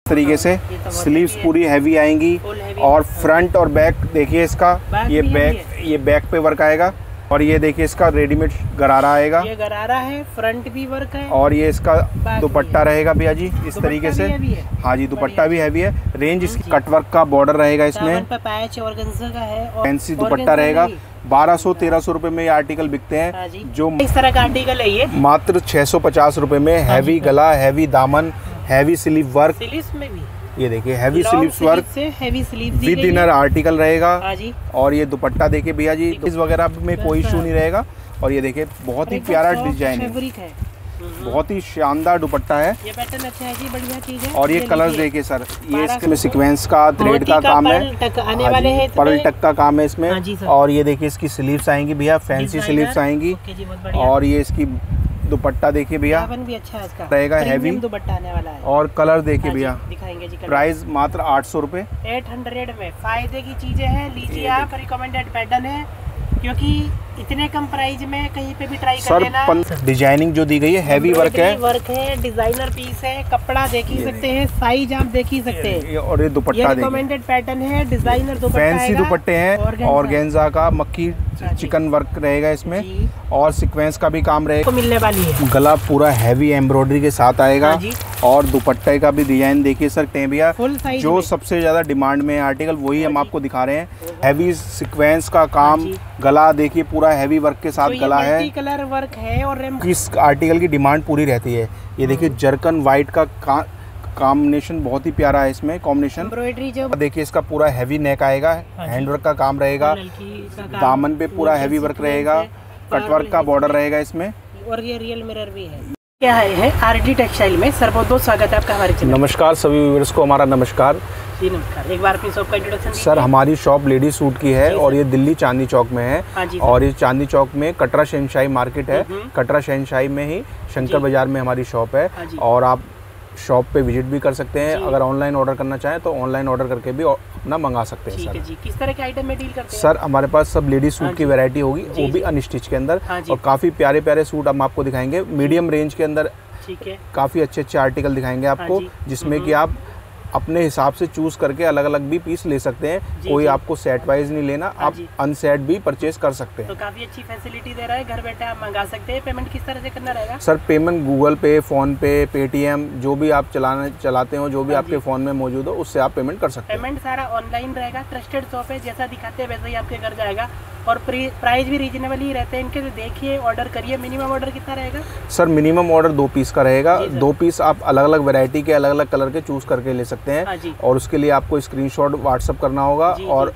तरीके से स्लीव्स पूरी हैवी आएंगी और फ्रंट और बैक देखिए इसका, ये बैक पे वर्क आएगा और ये देखिए इसका रेडीमेड गरारा आएगा, ये गरारा है, फ्रंट भी वर्क है और ये इसका दुपट्टा रहेगा भैया जी इस तरीके से। हाँ जी, दुपट्टा भी हैवी है। रेंज इसकी कटवर्क का बॉर्डर रहेगा इसमें, पैच ऑर्गेन्जा का है, फैंसी दुपट्टा रहेगा। 1200-1300 रुपए में ये आर्टिकल बिकते हैं। जो इस तरह का आर्टिकल है ये मात्र 650 रुपए में। हैवी गला, हैवी दामन, हैवी स्लीव वर्क, में भी ये देखिए heavy sleeves work with inner article रहेगा। और ये दुपट्टा देखिए भैया जी, इस वगैरह में कोई इशू नहीं रहेगा। और ये देखिए बहुत ही प्यारा डिजाइन है, बहुत ही शानदार दुपट्टा है। ये पैटर्न अच्छा है जी, बढ़िया चीज है। और ये कलर्स देखिए सर, ये इसमें सीक्वेंस का थ्रेड का काम है, पर्ल टक का काम है इसमें। और ये देखिए इसकी स्लीव्स आएंगी भैया, फैंसी स्लीव्स आएंगी। और ये इसकी दुपट्टा देखिए भैया भी अच्छा है, इसका रहेगा हैवी दुपट्टा आने वाला है। और कलर देखिए भैया, दिखाएंगे जी। प्राइस मात्र 800 रुपए। 800 में फायदे की चीजें हैं, लीजिए आप। रिकमेंडेड पैटर्न है, क्योंकि इतने कम प्राइस में कहीं पे भी ट्राई कर लेना। डिजाइनिंग जो दी गई है हैवी वर्क है, डिजाइनर पीस है, कपड़ा देख ही सकते हैं, साइज आप देख ही सकते हैं। और ये दुपट्टा रिकमेंडेड पैटर्न है, डिजाइनर दुपट्टा, फैंसी दुपट्टे हैं, ऑर्गेन्जा का मक्खी चिकन वर्क रहेगा इसमें और सीक्वेंस का भी काम रहेगा। मिलने वाली है। गला पूरा हैवी एम्ब्रॉयडरी के साथ आएगा। और दुपट्टे का भी डिजाइन देखिए सर भैया, जो सबसे ज्यादा डिमांड में आर्टिकल वही हम आपको दिखा रहे हैं। हैवी सीक्वेंस का काम, गला देखिए पूरा हैवी वर्क के साथ गला है, कलर वर्क है। और इस आर्टिकल की डिमांड पूरी रहती है। ये देखिए जर्कन व्हाइट का कॉम्बिनेशन बहुत ही प्यारा है इसमें, कॉम्बिनेशन। एम्ब्रॉयडरी जो देखिए इसका पूरा हैवी नेक आएगा, हैंडवर्क का काम रहेगा, दामन पे पूरा हैवी वर्क रहेगा, कटवर्क का बॉर्डर रहेगा इसमें। और ये रियल मिरर भी है। क्या है आरडी टेक्सटाइल में। सर बहुत बहुत स्वागत है आपका हमारे चैनल। नमस्कार सभी व्यूअर्स को हमारा नमस्कार जी। नमस्कार, एक बार अपनी शॉप का इंट्रोडक्शन। सर हमारी शॉप लेडीज सूट की है और ये दिल्ली चांदनी चौक में है। और ये चांदनी चौक में कटरा शहनशाही मार्केट है, कटरा शहनशाही में ही शंकर बाजार में हमारी शॉप है। और आप शॉप पे विजिट भी कर सकते हैं। अगर ऑनलाइन ऑर्डर करना चाहें तो ऑनलाइन ऑर्डर करके भी अपना मंगा सकते हैं सर। जी, किस तरह के आइटम में डील करते हैं? सर हमारे पास सब लेडीज सूट की वैरायटी होगी, वो भी अनस्टिच के अंदर। और काफ़ी प्यारे प्यारे सूट हम आपको दिखाएंगे मीडियम रेंज के अंदर। काफ़ी अच्छे अच्छे आर्टिकल दिखाएंगे आपको, जिसमें कि आप अपने हिसाब से चूज करके अलग अलग भी पीस ले सकते हैं। कोई आपको सेट वाइज नहीं लेना, आप अनसेट भी परचेज कर सकते हैं। तो काफी अच्छी फैसिलिटी दे रहा है, घर बैठे आप मंगा सकते हैं। पेमेंट किस तरह से करना रहेगा? Sir payment Google Pay, PhonePe, Paytm, जो भी आप चलाते हो, जो भी आपके फोन में मौजूद हो, उससे आप पेमेंट कर सकते हैं। पेमेंट सारा ऑनलाइन रहेगा। ट्रस्टेड शॉप है, जैसा दिखाते हैं वैसा ही आपके घर जाएगा। और प्राइस भी रीजनेबल ही रहते हैं इनके। देखिए, ऑर्डर करिए। मिनिमम ऑर्डर कितना रहेगा? सर मिनिमम ऑर्डर 2 पीस का रहेगा। 2 पीस आप अलग अलग वैरायटी के, अलग अलग कलर के चूज करके ले सकते हैं। और उसके लिए आपको स्क्रीनशॉट व्हाट्सअप करना होगा। और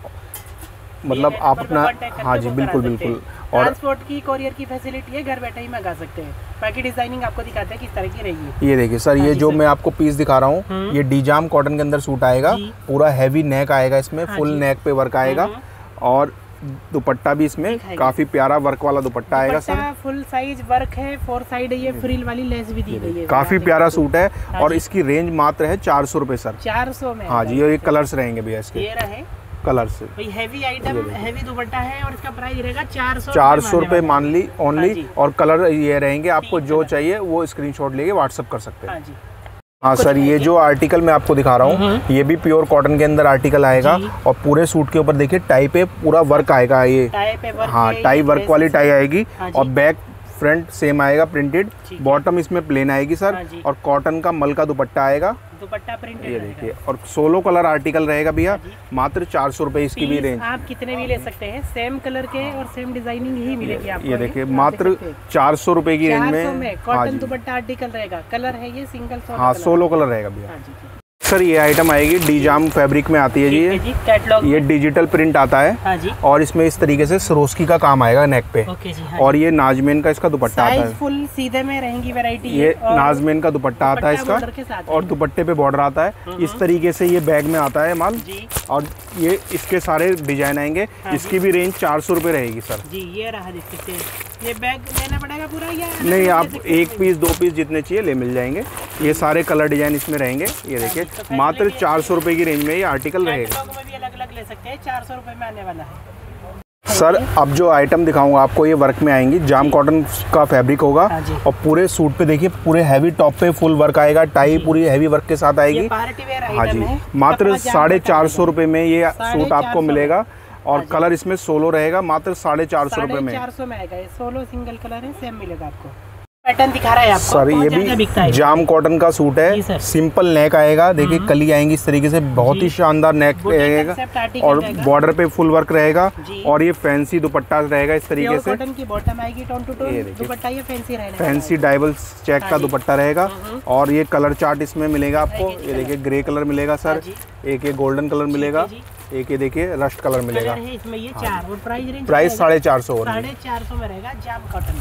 मतलब आप अपना, हाँ जी बिल्कुल बिल्कुल। और ट्रांसपोर्ट की, कोरियर की फैसिलिटी है, घर बैठे ही मंगा सकते हैं। बाकी डिजाइनिंग आपको दिखाते हैं किस तरह की रहेगी। ये देखिए सर, ये जो मैं आपको पीस दिखा रहा हूँ, ये डीजाम कॉटन के अंदर सूट आएगा। पूरा हैवी नेक आएगा इसमें, फुल नेक पे वर्क आएगा। और दुपट्टा भी इसमें काफी प्यारा वर्क वाला दुपट्टा आएगा सर। फुल साइज वर्क है, 4 साइड ये फ्रिल वाली लेस भी दी गई है। काफी प्यारा सूट है। और इसकी रेंज मात्र है 400 रुपए सर। 400 में? हाँ जी। और ये कलर्स रहेंगे भैया इसके, ये रहे colours. Heavy item, heavy dupatta है और इसका प्राइस रहेगा 400 रुपए मान ली ओनली। और कलर ये रहेंगे, आपको जो चाहिए वो स्क्रीनशॉट लेके व्हाट्सअप कर सकते हैं। हाँ सर, ये जो आर्टिकल मैं आपको दिखा रहा हूँ, ये भी प्योर कॉटन के अंदर आर्टिकल आएगा। और पूरे सूट के ऊपर देखिए टाई पे पूरा वर्क आएगा। ये हाँ, टाई वर्क वाली टाई आएगी। और बैक फ्रंट सेम आएगा प्रिंटेड, बॉटम इसमें प्लेन आएगी सर। और कॉटन का मल का दुपट्टा आएगा, दुपट्टा प्रिंटेड। ये देखिए, और 16 कलर आर्टिकल रहेगा भैया। मात्र 400 रुपए इसकी भी रेंज। आप कितने भी ले सकते हैं, सेम कलर के और सेम डिजाइनिंग ही मिलेगी आपको। ये देखिए मात्र 400 रुपए की रेंज में कॉटन दुपट्टा आर्टिकल रहेगा। कलर है ये सिंगल, हाँ 16 कलर रहेगा भैया। सर ये आइटम आएगी डीजाम फैब्रिक में आती है जी। ये डिजिटल प्रिंट आता है। हाँ जी। और इसमें इस तरीके से सरोस्की का काम आएगा नेक पे। ओके जी, हाँ। और ये नाजमेन का इसका दुपट्टा आता है। फुल सीधे में रहेंगी वैरायटी। ये नाजमेन का दुपट्टा आता है इसका, और दुपट्टे पे बॉर्डर आता है। इस तरीके से ये बैग में आता है माल। और ये इसके सारे डिजाइन आएंगे। इसकी भी रेंज 400 रुपए रहेगी सर जी। ये रहा, देखते हैं। ये बैग लेना पड़ेगा पूरा या नहीं? आप 1 पीस 2 पीस जितने चाहिए ले मिल जाएंगे। ये सारे कलर डिजाइन इसमें रहेंगे। ये देखिए मात्र 400 रुपए की रेंज में ये आर्टिकल रहेगा। में भी अलग अलग ले सकते हैं। 400 रुपए में आने वाला है। सर अब जो आइटम दिखाऊंगा आपको ये वर्क में आएंगी, जाम कॉटन का फैब्रिक होगा और पूरे सूट पे देखिए पूरे हैवी टॉप पे फुल वर्क आएगा, टाई पूरी हैवी वर्क के साथ आएगी। हाँ जी, मात्र 450 रुपये में ये सूट आपको मिलेगा और कलर इसमें सोलो रहेगा, मात्र 450 रुपये में। 450 में आएगा, ये सोलो सिंगल कलर है, सेम मिलेगा आपको। पैटर्न दिखा रहा है आपको सर, ये भी जाम कॉटन का सूट है, सिंपल नेक आएगा, देखिए कली आएंगी इस तरीके से, बहुत ही शानदार नेक रहेगा और बॉर्डर पे फुल वर्क रहेगा और ये फैंसी दुपट्टा रहेगा इस तरीके से। कॉटन की बॉटम आएगी, टोन टू टोन दुपट्टा, ये फैंसी रहेगा, फैंसी डाइबल चेक का दुपट्टा रहेगा और ये कलर चार्ट इसमें मिलेगा आपको। ये देखिए ग्रे कलर मिलेगा सर, एक ये गोल्डन कलर मिलेगा, एक ये देखिए रस्ट कलर मिलेगा। इसमें ये 4 और प्राइस 450 में रहेगा जाम कॉटन।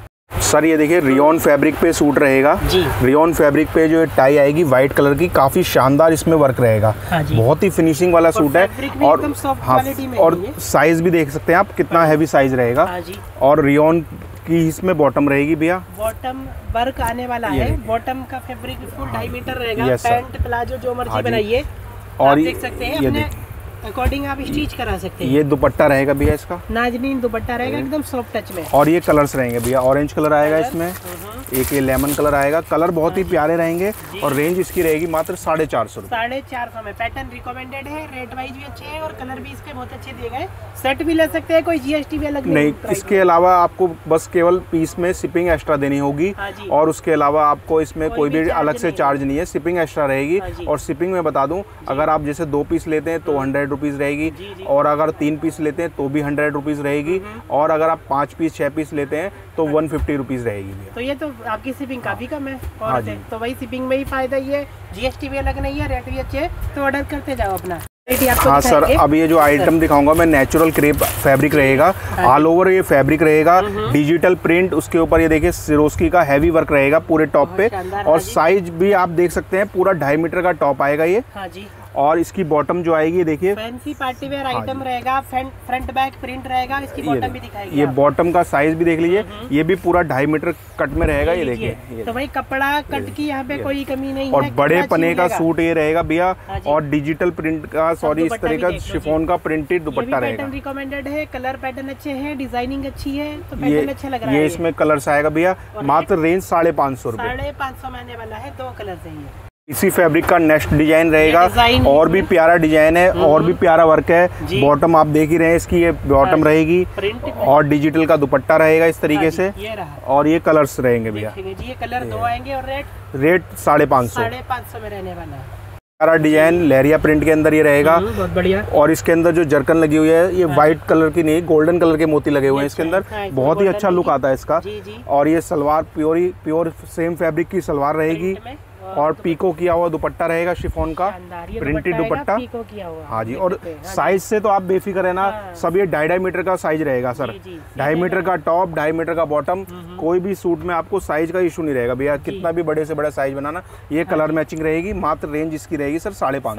सर ये देखिए रियोन फैब्रिक पे सूट रहेगा, रियोन फैब्रिक पे जो टाई आएगी वाइट कलर की, काफी शानदार इसमें वर्क रहेगा, बहुत ही फिनिशिंग वाला सूट है और हाँ, और साइज भी देख सकते हैं आप कितना हैवी साइज रहेगा और रियोन की इसमें बॉटम रहेगी भैया, बॉटम वर्क आने वाला है, बॉटम का फैब्रिक फुल 2.5 मीटर रहेगा, पैंट प्लाजो जो मर्जी बनाइए और देख सकते हैं अपने अकॉर्डिंग आप स्टिच करा सकते हैं। ये दुपट्टा रहेगा भैया, इसका नाजनीन दुपट्टा रहेगा एकदम सॉफ्ट टच में और ये कलर्स रहेंगे भैया, ऑरेंज कलर आएगा इसमें, एक ये लेमन कलर आएगा, कलर बहुत ही प्यारे रहेंगे और रेंज इसकी रहेगी मात्र 450 रुपये। 450 में पैटर्न रिकमेंडेड है, रेट वाइज भी अच्छे हैं और कलर भी इसके बहुत अच्छे दिए गए। सेट भी ले सकते हैं, कोई जीएसटी भी अलग नहीं। इसके अलावा आपको बस केवल पीस में शिपिंग एक्स्ट्रा देनी होगी और उसके अलावा आपको इसमें कोई भी अलग से चार्ज नहीं है, शिपिंग एक्स्ट्रा रहेगी। और शिपिंग में बता दूं, अगर आप जैसे 2 पीस लेते हैं तो 100 रुपीज़ रहेगी और अगर 3 पीस लेते हैं तो भी 100 रुपीज़ रहेगी और अगर आप 5 पीस 6 पीस लेते हैं तो 150 रुपीज़ रहेगी। तो ये तो आपकी शिपिंग काफ़ी कम है और तो वही शिपिंग में ही फायदा ही है, जीएसटी भी अलग नहीं है, रेट भी अच्छे, तो ऑर्डर करते जाओ अपना। हाँ सर, अब ये जो आइटम दिखाऊंगा मैं नेचुरल क्रेप फैब्रिक रहेगा, ऑल ओवर ये फैब्रिक रहेगा, डिजिटल प्रिंट, उसके ऊपर ये देखिए सिरोस्की का हैवी वर्क रहेगा पूरे टॉप पे और साइज भी आप देख सकते हैं पूरा 2.5 मीटर का टॉप आएगा ये। हाँ जी। और इसकी बॉटम जो आएगी देखिए फैंसी पार्टी वेयर आइटम रहेगा, फ्रंट बैक प्रिंट रहेगा, इसकी बॉटम भी दिखाएगी। ये बॉटम का साइज भी देख लीजिए, ये भी पूरा 2.5 मीटर कट में रहेगा, ये देखिए। तो भाई कपड़ा कट की यहाँ पे कोई कमी नहीं और बड़े पने का सूट ये रहेगा भैया और डिजिटल प्रिंट का, सॉरी इस तरह का शिफॉन का प्रिंटेड दुपट्टा रहेगा। रिकमेंडेड है, कलर पैटर्न अच्छे हैं, डिजाइनिंग अच्छी है, तो पैटर्न अच्छा लग रहा है। ये इसमें कलर्स आएगा भैया, मात्र रेंज 550 रुपए। 550 में आने वाला है, 2 कलर चाहिए। इसी फैब्रिक का नेक्स्ट डिजाइन रहेगा और भी प्यारा डिजाइन है और भी प्यारा वर्क है। बॉटम आप देख ही रहे हैं इसकी, ये बॉटम रहेगी और डिजिटल का दुपट्टा रहेगा इस तरीके से और ये कलर्स रहेंगे भैया। ये कलर 2 आएंगे और रेट 550 में रहने वाला है। प्यारा डिजाइन लहरिया प्रिंट के अंदर ये रहेगा, बहुत बढ़िया। और इसके अंदर जो जरकन लगी हुई है ये व्हाइट कलर की नहीं, गोल्डन कलर के मोती लगे हुए हैं इसके अंदर, बहुत ही अच्छा लुक आता है इसका। और ये सलवार प्योर सेम फैब्रिक की सलवार रहेगी और पीको किया हुआ दुपट्टा रहेगा, शिफॉन का प्रिंटेड दुपट्टा। हाँ जी, और साइज से तो आप बेफिक्र है ना, सब ये 2.5 मीटर का साइज रहेगा सर, 2.5 मीटर का टॉप, 2.5 मीटर का बॉटम, कोई भी सूट में आपको साइज का इशू नहीं रहेगा भैया, कितना भी बड़े से बड़ा साइज बनाना। ये कलर मैचिंग रहेगी, मात्र रेंज इसकी रहेगी सर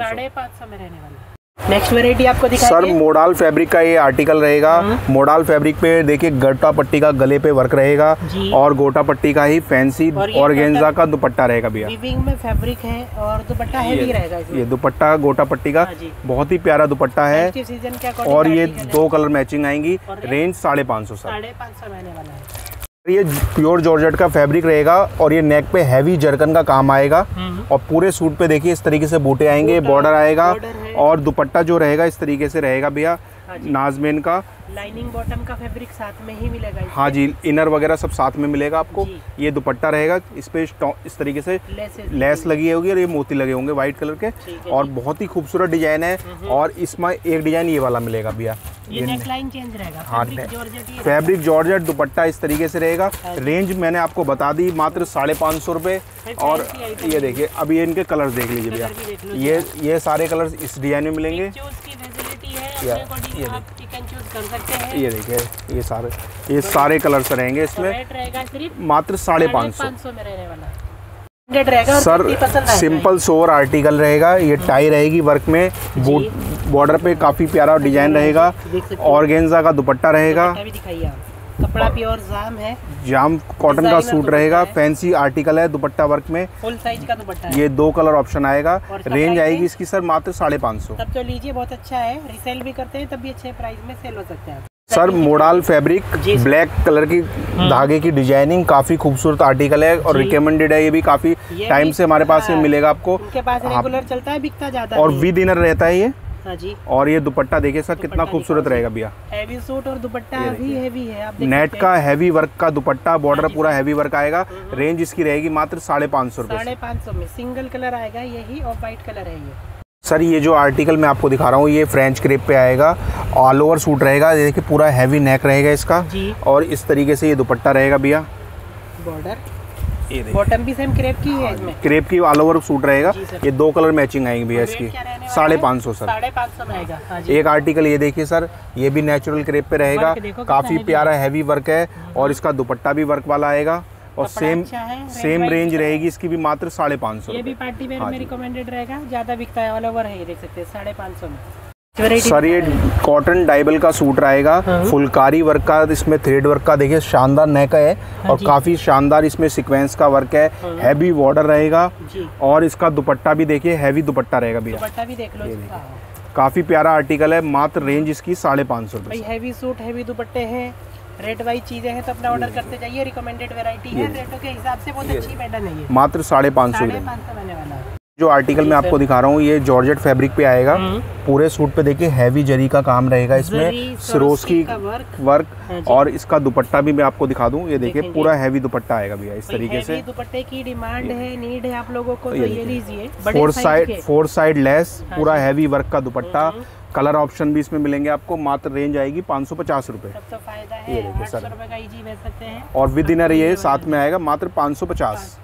550 में रहने वाला। नेक्स्ट वैरायटी आपको दिखाएंगे सर, मोडाल फैब्रिक का ये आर्टिकल रहेगा। मोडाल फैब्रिक पे देखिए गोटा पट्टी का गले पे वर्क रहेगा और गोटा पट्टी का ही फैंसी ऑर्गेन्जा का दुपट्टा रहेगा भैया। वीविंग में फैब्रिक है और दुपट्टा हैवी रहेगा इसमें। ये दुपट्टा गोटा पट्टी का बहुत ही प्यारा दुपट्टा है और ये 2 कलर मैचिंग आएंगी, रेंज 550 सर। 550 में आने वाला है। ये प्योर जॉर्जेट का फैब्रिक रहेगा और ये नेक पे हैवी जरकन का काम आएगा और पूरे सूट पे देखिए इस तरीके से बूटे आएंगे, बॉर्डर आएगा और दुपट्टा जो रहेगा इस तरीके से रहेगा भैया, नाजमेन का। लाइनिंग बॉटम का फैब्रिक साथ में ही मिलेगा। हाँ जी, इनर वगैरह सब साथ में मिलेगा आपको। ये दुपट्टा रहेगा, इस पे इस तरीके से लेस लगी होगी और ये मोती लगे होंगे व्हाइट कलर के और बहुत ही खूबसूरत डिजाइन है। और इसमें एक डिजाइन ये वाला मिलेगा भैया, ये नेकलाइन चेंज रहेगा। हाँ, फैब्रिक जॉर्जेट दुपट्टा इस तरीके से रहेगा। रेंज मैंने आपको बता दी, मात्र 550 रुपये। और ये देखिए, अभी ये इनके कलर्स देख लीजिए भैया, ये सारे कलर्स इस डिजाइन में मिलेंगे। ये देखिए, ये सारे कलर्स रहेंगे इसमें, मात्र 550 में रहने वाला। सर, सिंपल सोवर आर्टिकल रहेगा, ये टाई रहेगी वर्क में, बॉर्डर पे काफी प्यारा डिजाइन रहेगा, ऑर्गेन्जा का दुपट्टा रहेगा, कपड़ा प्योर जाम है, जाम कॉटन का सूट रहेगा, फैंसी आर्टिकल है, दुपट्टा वर्क में, फुल साइज का दुपट्टा है। ये 2 कलर ऑप्शन आएगा। रेंज आएगी इसकी सर मात्र 550। तब तो लीजिए, बहुत अच्छा है, रीसेल भी करते हैं तब भी अच्छे प्राइस में सेल हो सकते हैं। Sir modal fabric, black colour की धागे की डिजाइनिंग, काफी खूबसूरत आर्टिकल है और रिकमेंडेड है। ये भी काफी टाइम से हमारे पास में मिलेगा आपको। उनके पास रेगुलर चलता है, बिकता ज्यादा और विद इनर रहता है ये। हाँ जी। और ये दुपट्टा देखिए सर कितना खूबसूरत रहेगा भैया। हैवी सूट और दुपट्टा भी हैवी है, आप नेट का हैवी वर्क का दुपट्टा, बॉर्डर पूरा हैवी वर्क आएगा। रेंज इसकी रहेगी मात्र 550 रुपए। 550 में सिंगल कलर आएगा, यही ऑफ वाइट कलर है ये। सर ये जो आर्टिकल मैं आपको दिखा रहा हूँ ये फ्रेंच क्रेप पे आएगा, ऑल ओवर सूट रहेगा। देखिए पूरा हैवी नेक रहेगा इसका और इस तरीके से ये दुपट्टा रहेगा भैया। बॉर्डर, बॉटम भी सेम क्रेप की है इसमें, क्रेप की ऑल ओवर सूट रहेगा। ये 2 कलर मैचिंग आएंगे भैया इसकी। 550 सर। 550 में आएगा। एक आर्टिकल ये देखिए सर, ये भी नेचुरल क्रेप पे रहेगा, काफी प्यारा हैवी वर्क है और इसका दुपट्टा भी वर्क वाला आएगा और सेम रेंज रहेगी इसकी भी मात्र 550। ये भी पार्टी वेयर में रिकमेंडेड रहेगा, ज्यादा बिकता है, ऑल ओवर है, ये देख सकते हैं 550 में। सर ये कॉटन डाइबल का सूट रहेगा, फुलकारी वर्क का, इसमें थ्रेड वर्क का देखिए शानदार नेक है और काफी शानदार इसमें सीक्वेंस का वर्क है। हैवी बॉर्डर रहेगा और इसका दुपट्टा भी देखिए हैवी दुपट्टा रहेगा भैया। दुपट्टा भी देख लो, काफी प्यारा आर्टिकल है। मात्र रेंज इसकी 550 रुपए। हैवी सूट, हैवी दुपट्टे हैं, रेट वाइज चीजें हैं तो अपना ऑर्डर करते जाइए। रिकमेंडेड वैरायटी है, रेटों के हिसाब से बहुत अच्छी पैटर्न है ये। मात्र 550 रुपए वाला है। जो आर्टिकल मैं आपको दिखा रहा हूँ ये जॉर्जेट फैब्रिक पे आएगा। पूरे सूट पे देखिए हैवी जरी का काम रहेगा इसमें, सिरोस्की वर्क और इसका दुपट्टा भी मैं आपको दिखा दूं। ये देखिए पूरा हैवी दुपट्टा आएगा भैया इस तरीके से। दुपट्टे की डिमांड है, नीड है आप लोगों को तो ये लीजिए। 4 साइड लेस, पूरा हैवी वर्क का दुपट्टा, कलर ऑप्शन भी इसमें मिलेंगे आपको। मात्र रेंज आएगी 550 रुपए। तो फायदा है, 800 रुपए का इजी बेच सकते हैं। और विद इनर ये साथ में आएगा मात्र 550।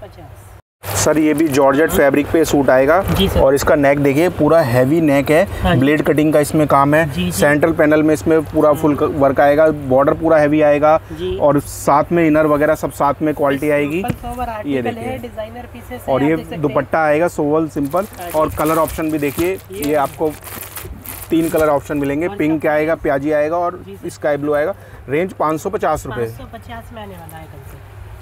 सर ये भी जॉर्जेट फैब्रिक पे सूट आएगा और इसका नेक देखिए पूरा हैवी नेक है, ब्लेड कटिंग का इसमें काम है। सेंट्रल पैनल में इसमें पूरा फुल वर्क आएगा, बॉर्डर पूरा हैवी आएगा और साथ में इनर वगैरह सब साथ में क्वालिटी आएगी। ये देखिए और ये दुपट्टा आएगा सोवल सिंपल और कलर ऑप्शन भी देखिए, ये आपको 3 कलर ऑप्शन मिलेंगे। पिंक आएगा, प्याजी आएगा और स्काई ब्लू आएगा। रेंज 550 रुपए। 550 में आने वाला है।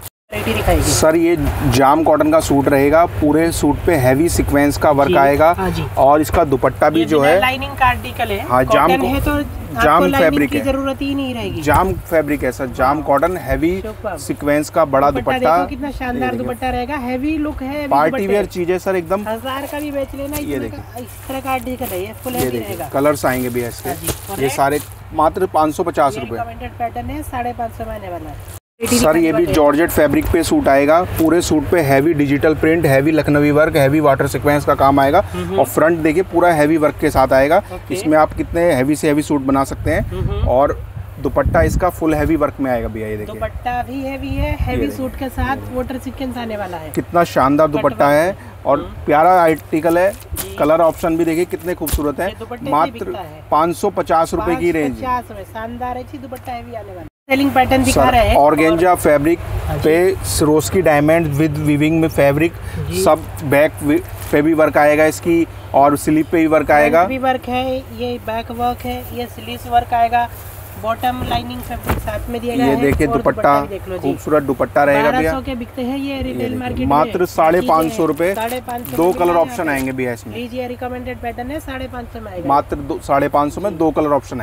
सर ये जाम कॉटन का सूट रहेगा, पूरे सूट पे हैवी सीक्वेंस का वर्क आएगा और इसका दुपट्टा भी जो है लाइनिंग का आर्टिकल है। हाँ जाम है तो जाम फैब्रिक है, जरूरत ही नहीं रहेगी। जाम फैब्रिक है सर, जाम कॉटन हैवी सीक्वेंस का बड़ा दुपट्टा। कितना शानदार दुपट्टा रहेगा, हैवी लुक है, पार्टी वेयर चीज है सर एकदम। 1000 का भी बेच लेना। ये देखिए इस तरह का आर्टिकल है, ये फुल हैवी रहेगा। कलर्स आएंगे भी इसके, ये सारे मात्र 550 रुपए। रिकमेंडेड पैटर्न है, 550 में आने वाला है। सर ये भी जॉर्जेट फैब्रिक पे सूट आएगा, पूरे सूट पे heavy digital print, heavy Lucknowi work, heavy water sequence का काम आएगा और फ्रंट देखिए पूरा हैवी वर्क के साथ आएगा। इसमें आप कितने हैवी से हैवी सूट बना सकते हैं और दुपट्टा इसका फुल हैवी वर्क में आएगा भैया। ये देखिए दुपट्टा भी हैवी है, हैवी सूट के साथ वाटर सीक्वेंस आने वाला है। कितना शानदार दुपट्टा है और प्यारा आर्टिकल है। कलर ऑप्शन भी देखिए कितने खूबसूरत है। मात्र 550 रुपए की रेंज। शानदार है, दुपट्टा हैवी आने वाला। सेलिंग पैटर्न दिखा रहे हैं। ऑर्गेंजा फैब्रिक पे सिरोस्की डायमंड विद वीविंग में फैब्रिक, सब बैक पे भी वर्क आएगा इसकी और स्लीव पे भी वर्क आएगा। भी वर्क है, ये बैक वर्क है, ये स्लीव वर्क आएगा। बॉटम लाइनिंग फैब्रिक साथ में दिया गया है। ये देखिए दुपट्टा, खूबसूरत दुपट्टा रहेगा भैया। 1200 के बिकते हैं ये रिटेल मार्केट में। मात्र 550 रुपए। 2 कलर ऑप्शन आएंगे भैया इसमें। लीजिए रिकमेंडेड पैटर्न है, 550 में आएगा। मात्र 550 में 2 कलर ऑप्शन आएंगे।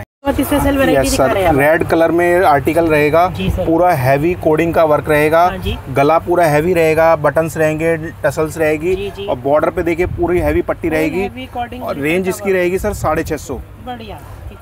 सर रेड कलर में आर्टिकल रहेगा, पूरा हैवी कोडिंग का वर्क रहेगा, गला पूरा हैवी रहेगा, बटन्स रहेंगे, टसल्स रहेगी और बॉर्डर पे देखिए पूरी हैवी पट्टी रहेगी और रेंज इसकी रहेगी सर 650। बढ़िया,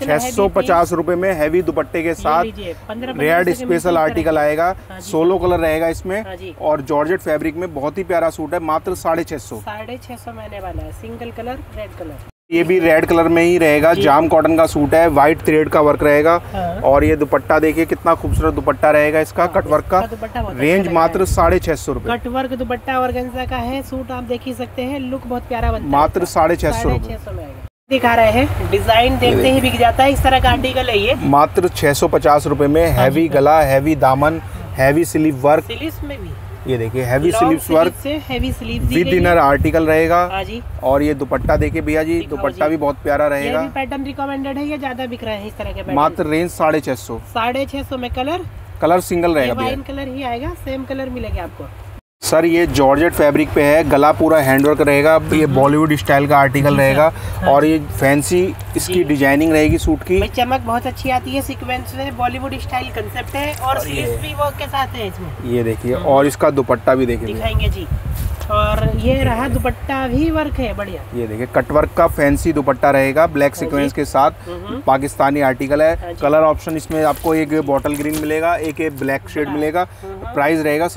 650 रुपए में हैवी दुपट्टे के साथ रेड स्पेशल आर्टिकल आएगा। 16 कलर रहेगा इसमें और जॉर्जेट फैब्रिक में बहुत ही प्यारा सूट है। मात्र 650। 650 में आने वाला है। Single colour red colour. ये भी रेड कलर में ही रहेगा, जाम कॉटन का सूट है, व्हाइट थ्रेड का वर्क रहेगा और ये दुपट्टा देखिए कितना खूबसूरत दुपट्टा रहेगा इसका, कट वर्क का। रेंज मात्र 650 रुपए। कट वर्क दुपट्टा ऑर्गेन्जा का है, सूट आप देख ही सकते हैं, लुक बहुत प्यारा बनता है। मात्र 650 रुपए दिखा रहे हैं। डिजाइन देखते ही बिक जाता है, इस तरह का आर्टिकल है ये। मात्र 650 रुपए में हैवी गला, हैवी दामन, हैवी स्लीव वर्क। स्लीव्स में भी ये देखिए हैवी स्लीव्स वर्क से heavy sleeve with inner article रहेगा और ये दुपट्टा देखिए भैया जी, दुपट्टा भी बहुत प्यारा रहेगा। ये भी पैटर्न रिकमेंडेड है, ये ज्यादा बिक रहा है इस तरह के पैटर्न। मात्र रेंज 650। 650 में कलर सिंगल रहेगा, वाइन कलर ही आएगा, सेम कलर मिलेगा आपको। सर ये जॉर्जेट फैब्रिक पे है, गला पूरा हैंडवर्क रहेगा, ये बॉलीवुड स्टाइल का आर्टिकल रहेगा और ये फैंसी इसकी डिजाइनिंग रहेगी सूट की। चमक बहुत अच्छी आती है, सीक्वेंस में बॉलीवुड स्टाइल कंसेप्ट है और स्लीव्स भी वर्क के साथ है इसमें। ये देखिए और इसका दुपट्टा भी देखिए, दिखाएंगे जी। और ये रहा दुपट्टा भी वर्क है बढ़िया। ये देखिए कटवर्क का फैंसी दुपट्टा रहेगा ब्लैक सीक्वेंस के साथ, पाकिस्तानी आर्टिकल है। कलर ऑप्शन इसमें आपको एक बॉटल ग्रीन मिलेगा, एक ब्लैक शेड मिलेगा। प्राइस रहेगा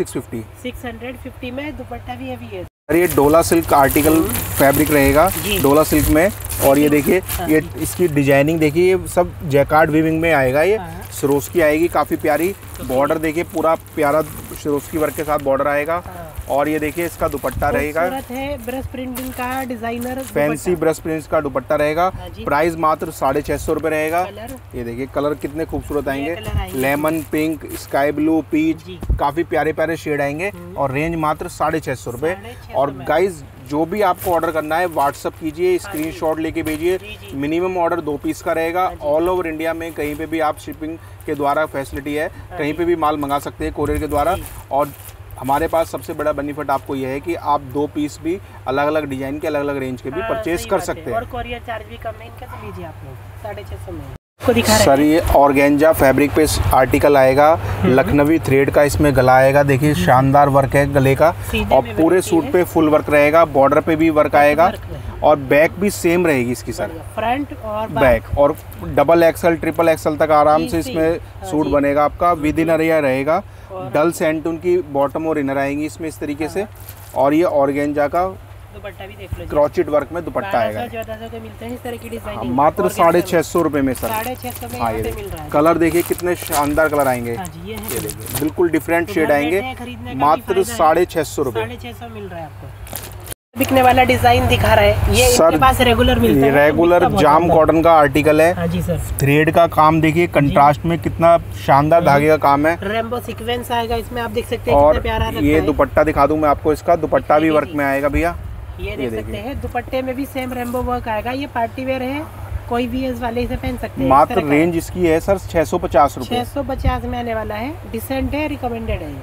650 में। दुपट्टा भी हैवी है। ये डोला सिल्क आर्टिकल फैब्रिक रहेगा, डोला सिल्क में। और ये देखिए ये इसकी डिजाइनिंग देखिए, ये सब जैकार्ड वीविंग में आएगा। ये सरोस्की आएगी काफी प्यारी, बॉर्डर देखिए पूरा प्यारा सरोस्की वर्क के साथ बॉर्डर आएगा। और ये देखिए इसका दुपट्टा रहेगा, ब्रश प्रिंटिंग का डिजाइनर फैंसी ब्रश प्रिंट का दुपट्टा रहेगा। प्राइस मात्र 650 रुपये रहेगा। ये देखिए कलर कितने खूबसूरत आएंगे, lemon pink, sky blue, peach, काफी प्यारे प्यारे शेड आएंगे और रेंज मात्र 650 रुपये। और गाइज जो भी आपको ऑर्डर करना है व्हाट्सअप कीजिए, स्क्रीनशॉट लेके भेजिए। मिनिमम ऑर्डर 2 पीस का रहेगा। ऑल ओवर इंडिया में कहीं पे भी आप शिपिंग के द्वारा फैसिलिटी है, कहीं पे भी माल मंगा सकते हैं कोरियर के द्वारा। और हमारे पास सबसे बड़ा बेनिफिट आपको यह है कि आप 2 पीस भी अलग अलग डिजाइन के अलग अलग रेंज के भी परचेज कर सकते हैं। और कोरियर चार्ज भी कम है इनका, तो लीजिए आप लोग 650 में। सर ये ऑर्गेंजा फैब्रिक पे आर्टिकल आएगा, लखनवी थ्रेड का इसमें गला आएगा। देखिए शानदार वर्क है गले का और पूरे सूट पे फुल वर्क रहेगा, बॉर्डर पे भी वर्क आएगा और बैक भी सेम रहेगी इसकी सर, फ्रंट और बैक। और डबल एक्सल ट्रिपल एक्सल तक आराम से इसमें सूट बनेगा आपका। विद इनर रहेगा, डल सेंटून की बॉटम और इनर आएंगी इसमें इस तरीके से। और ये ऑर्गेंजा का दुपट्टा भी देख लो, क्रोचेट वर्क में दुपट्टा आएगा। 1400 के मिलते हैं इस तरह की डिजाइन, मात्र 650 रुपये में सर। 650 में हाँ, यहाँ पे मिल रहा है। कलर देखिए कितने शानदार कलर आएंगे। ये देखिए बिल्कुल डिफरेंट शेड आएंगे, मात्र 650 रुपये। 650 मिल रहा है आपको। बिकने वाला डिजाइन दिखा रहा है ये सर, इनके पास रेगुलर मिलता है। रेगुलर जाम कॉटन का आर्टिकल है। हाँ जी सर। थ्रेड का काम देखिए, कंट्रास्ट में कितना शानदार धागे का काम है। रेम्बो सीक्वेंस आएगा इसमें, आप देख सकते हैं और कितना प्यारा लगता है। ये दुपट्टा दिखा दूं मैं आपको, इसका दुपट्टा भी वर्क में आएगा भैया। ये देख सकते हैं दुपट्टे में भी सेम रेम्बो वर्क आएगा। ये पार्टी वेयर है, कोई भी इस वाले से पहन सकते हैं। मात्र रेंज इसकी है सर 650 रुपये। 650 में आने वाला है, डिसेंट है, रिकमेंडेड है।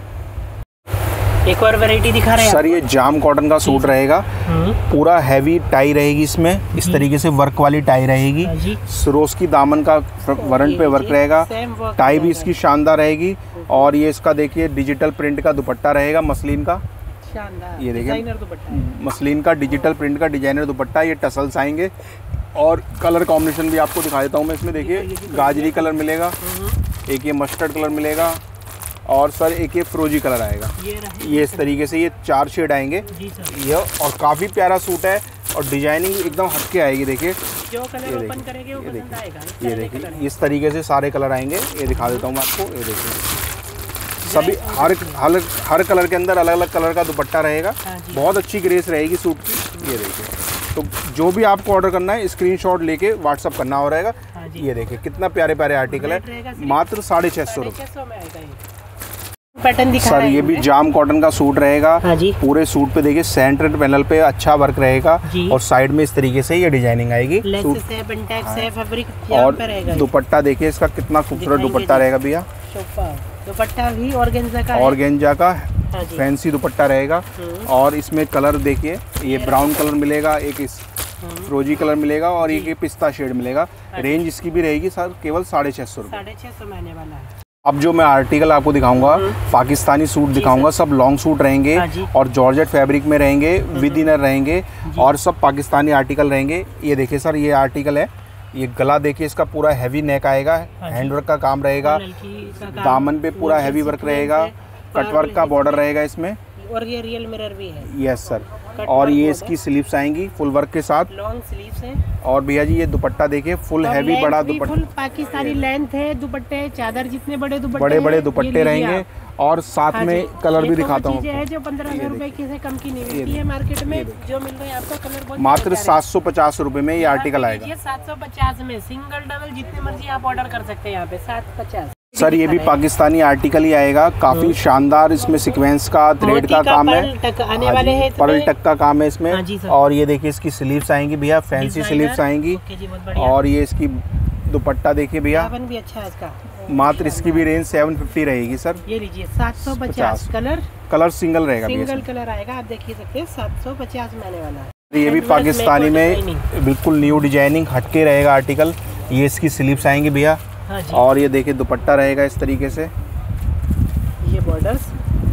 एक और वैरायटी दिखा रहे हैं सर, ये जाम कॉटन का सूट रहेगा, पूरा हैवी टाई रहेगी इसमें, इस तरीके से वर्क वाली टाई रहेगी। सरोस की दामन का वरंट पे वर्क रहेगा, टाई भी इसकी शानदार रहेगी। और ये इसका देखिए डिजिटल प्रिंट का दुपट्टा रहेगा मसलिन का, ये देखिए मसलिन का डिजिटल प्रिंट का डिजाइनर दुपट्टा। ये टसल्स आएंगे और कलर कॉम्बिनेशन भी आपको दिखा देता हूँ मैं इसमें। देखिए गाजरी कलर मिलेगा, एक ये मस्टर्ड कलर मिलेगा और सर एक ये फ्रोजी कलर आएगा। ये इस तरीके से ये 4 शेड आएंगे ये, और काफ़ी प्यारा सूट है और डिजाइनिंग एकदम हटके आएगी। देखिए जो कलर ओपन करेंगे वो पसंद आएगा। ये देखिए इस तरीके से सारे कलर आएंगे। ये दिखा देता हूँ मैं आपको, ये देखिए सभी हर कलर के अंदर अलग अलग कलर का दुपट्टा रहेगा। बहुत अच्छी ग्रेस रहेगी सूट की। ये देखिए, तो जो भी आपको ऑर्डर करना है स्क्रीनशॉट लेके व्हाट्सअप करना हो रहेगा। ये देखिए कितना प्यारे प्यारे आर्टिकल है, मात्र 650 रुपये। पैटर्न दिखा सर ये भी जाम कॉटन का सूट रहेगा। पूरे सूट पे देखिए सेंटर पैनल पे अच्छा वर्क रहेगा और साइड में इस तरीके से ये डिजाइनिंग आएगी। और दुपट्टा देखिए इसका कितना खूबसूरत दुपट्टा रहेगा भैया। दुपट्टा भी ऑर्गेंजा का फैंसी दुपट्टा रहेगा। और इसमें कलर देखिए, ये ब्राउन कलर मिलेगा, एक इस फ्रोजी कलर मिलेगा और एक ये पिस्ता शेड मिलेगा। रेंज इसकी भी रहेगी सर केवल 650 रुपये। 650 में आने वाला है। अब जो मैं आर्टिकल आपको दिखाऊंगा पाकिस्तानी सूट दिखाऊंगा, सब लॉन्ग सूट रहेंगे और जॉर्जेट फैब्रिक में रहेंगे, विद इनर रहेंगे और सब पाकिस्तानी आर्टिकल रहेंगे। ये देखिए सर, ये आर्टिकल है, ये गला देखिए इसका पूरा हैवी नेक आएगा, हैंडवर्क का काम रहेगा, दामन पे पूरा हैवी वर्क रहेगा, कटवर्क का बॉर्डर रहेगा इसमें और ये रियल मिरर भी है। Yes sir. और ये इसकी स्लीव्स आएंगी फुल वर्क के साथ, लॉन्ग स्लीव्स है। और भैया जी ये दुपट्टा देखिए फुल हैवी बड़ा दुपट्टा, पाकिस्तानी लेंथ है दुपट्टे, चादर जितने बड़े दुपट्टे रहेंगे। और साथ में कलर भी दिखाता हूँ जो 1500 रुपए की से कम की नहीं मिलती है मार्केट में, जो मिल रहा है आपको कलर मात्र 750 रुपए में ये आर्टिकल आएगा। 750 में सिंगल डबल जितने मर्जी आप ऑर्डर कर सकते हैं यहाँ पे 750। सर ये भी पाकिस्तानी आर्टिकल ही आएगा, काफी शानदार इसमें सीक्वेंस का थ्रेड का काम है, आने वाले हैं पर्ल टक का काम है इसमें। और ये देखिए इसकी स्लीव्स आएंगी भैया, फैंसी स्लीव्स आएंगी। और ये इसकी दुपट्टा देखिए भैया भी अच्छा है इसका। मात्र इसकी भी रेंज 750 रहेगी सर। ये लीजिए 750 कलर कलर सिंगल रहेगा, सिंगल कलर आएगा। आप देखिए सकते हैं 750 में आने वाला है। ये भी पाकिस्तानी में बिल्कुल न्यू डिजाइनिंग हटके रहेगा आर्टिकल। ये इसकी स्लीव्स आएंगी भैया। हाँ और ये देखिए दुपट्टा रहेगा इस तरीके से, ये बॉर्डर्स,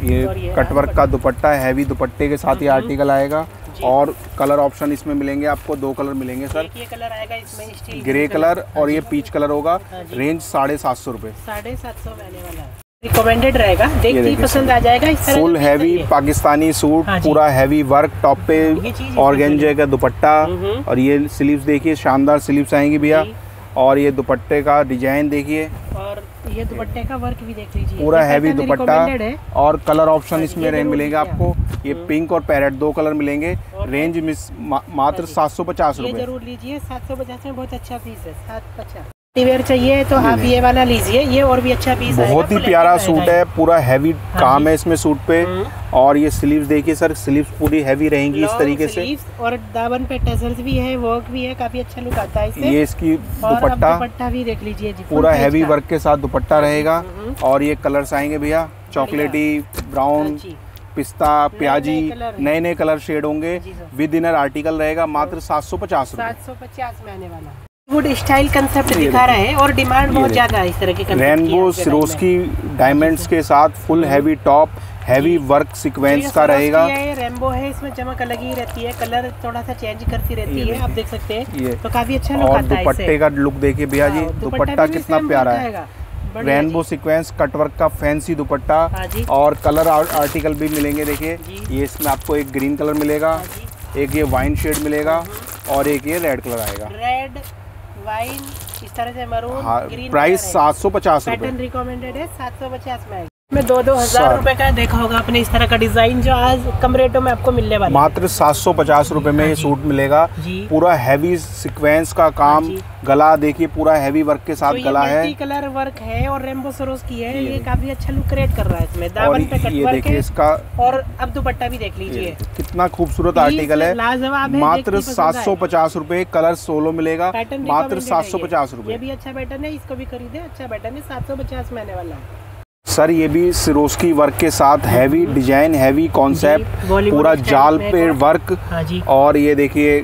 ये कटवर्क का दुपट्टा, हैवी दुपट्टे के साथ ये आर्टिकल आएगा। और कलर ऑप्शन इसमें मिलेंगे आपको, 2 कलर मिलेंगे सर। ये कलर आएगा इसमें स्टील ग्रे कलर और ये पीच कलर होगा। रेंज 750 रुपए, 750 में आने वाला है। रिकमेंडेड रहेगा, देखते ही पसंद आ जाएगा। इस तरह फुल हैवी पाकिस्तानी सूट, पूरा हैवी वर्क, टॉप पे ऑर्गेंजे का दुपट्टा। और ये स्लीव्स देखिए, शानदार स्लीव्स आएंगी भैया। और ये दुपट्टे का डिजाइन देखिए, और ये दुपट्टे का वर्क भी देख लीजिए, पूरा हैवी दुपट्टा। और कलर ऑप्शन इसमें मिलेंगे आपको, ये पिंक और पैरेट 2 कलर मिलेंगे। रेंज मात्र 750 रुपए। जरूर लीजिए, 750 में बहुत अच्छा पीस है। 750 वेयर चाहिए तो आप ये वाला लीजिए, ये और भी अच्छा पीस है। बहुत ही प्यारा सूट है, पूरा हैवी काम है इसमें सूट पे। और ये स्लीव्स देखिए सर, स्लीव्स पूरी हैवी रहेंगी इस तरीके से। और दामन पे टसल्स भी है, वर्क भी है, काफी अच्छा लुक आता है इससे। ये इसकी दुपट्टा भी देख लीजिए जी, पूरा हैवी वर्क के साथ दुपट्टा रहेगा। और ये कलर्स आएंगे भैया, चॉकलेटी, ब्राउन, पिस्ता, प्याजी, नए नए कलर शेड होंगे। विद इनर आर्टिकल रहेगा, मात्र 750 रुपए। 750 में आने वाला वुड स्टाइल कंसेप्ट दिखा रहे हैं। और डिमांड बहुत ज्यादा है इस तरह के रेनबो सिरोस्की डायमंड्स के साथ full heavy top, heavy work sequence का रहेगा। ये रेनबो है, इसमें चमक अलग ही रहती है, कलर थोड़ा सा चेंज करती रहती है, आप देख सकते हैं। तो काफी अच्छा लुक आता है। और दुपट्टे का लुक देखिए भैया जी, दुपट्टा कितना प्यारा है। रेनबो सीक्वेंस कटवर्क का फैंसी दुपट्टा। और कलर आर्टिकल भी मिलेंगे, देखिए ये इसमें आपको एक ग्रीन कलर मिलेगा, एक ये वाइन शेड मिलेगा, और एक ये रेड कलर आएगा। रेड, वाइन, इस तरह से मरून, ग्रीन। प्राइस 750 रुपए। पैटर्न रिकमेंडेड है, 750 में। में 2-2 हज़ार रुपए का देखा होगा आपने इस तरह का डिजाइन, जो आज कम रेटों में आपको मिलने वाला है। मात्र 750 रुपए में ये सूट मिलेगा। पूरा हैवी सीक्वेंस का काम, गला देखिए पूरा हैवी वर्क के साथ गला है, मल्टी कलर वर्क है और रेनबो सरोज की है। ये काफी अच्छा लुक क्रिएट कर रहा है इसमें। दामन पे कट वर्क है इसका। और अब दुपट्टा भी देख लीजिए, कितना खूबसूरत आर्टिकल है। मात्र 750 रुपए। कलर 16 मिलेगा, मात्र 750 रुपए। ये भी अच्छा पैटर्न है, इसको भी खरीदे, अच्छा पैटर्न है। 750 में आने वाला है सर। ये भी सिरोस्की वर्क के साथ हैवी डिजाइन, हैवी कॉन्सेप्ट, पूरा जाल पे वर्क। और ये देखिए